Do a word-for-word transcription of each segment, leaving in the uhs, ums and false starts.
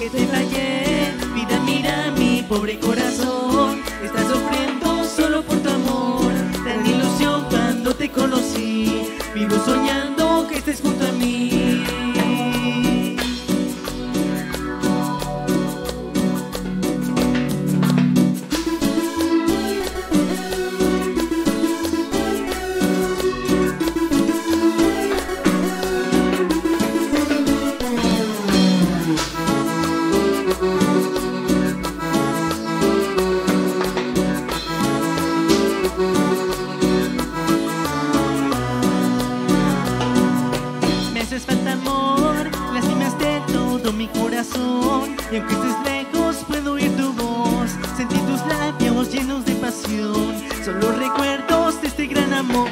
que te fallé, vida, mira mi pobre corazón. Estás sufriendo solo por tu amor. Tan ilusión cuando te conocí. Vivo soñando que estés junto a mí. Falta amor, lastimaste todo mi corazón. Y aunque estés lejos puedo oír tu voz, sentir tus labios llenos de pasión. Son los recuerdos de este gran amor.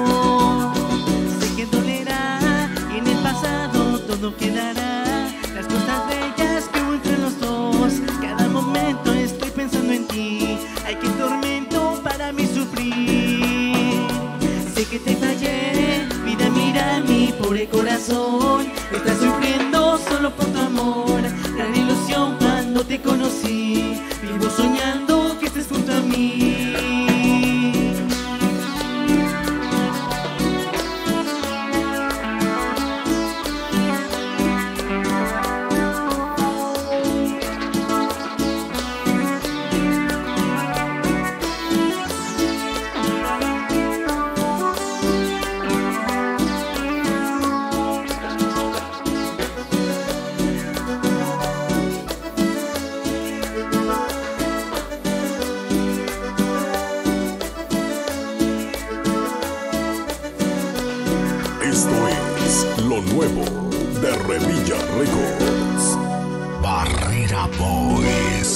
Sé que dolerá y en el pasado todo quedará. Las cosas bellas que hubo entre los dos. Cada momento estoy pensando en ti. Ay, qué tormento para mí sufrir. Sé que te fallé, vida, mira mi pobre corazón. Estás sufriendo solo por tu amor. Gran ilusión cuando te conocí. Vivo soñando que estés junto a mí. Esto es lo nuevo de Revilla Records. Barrera Boys.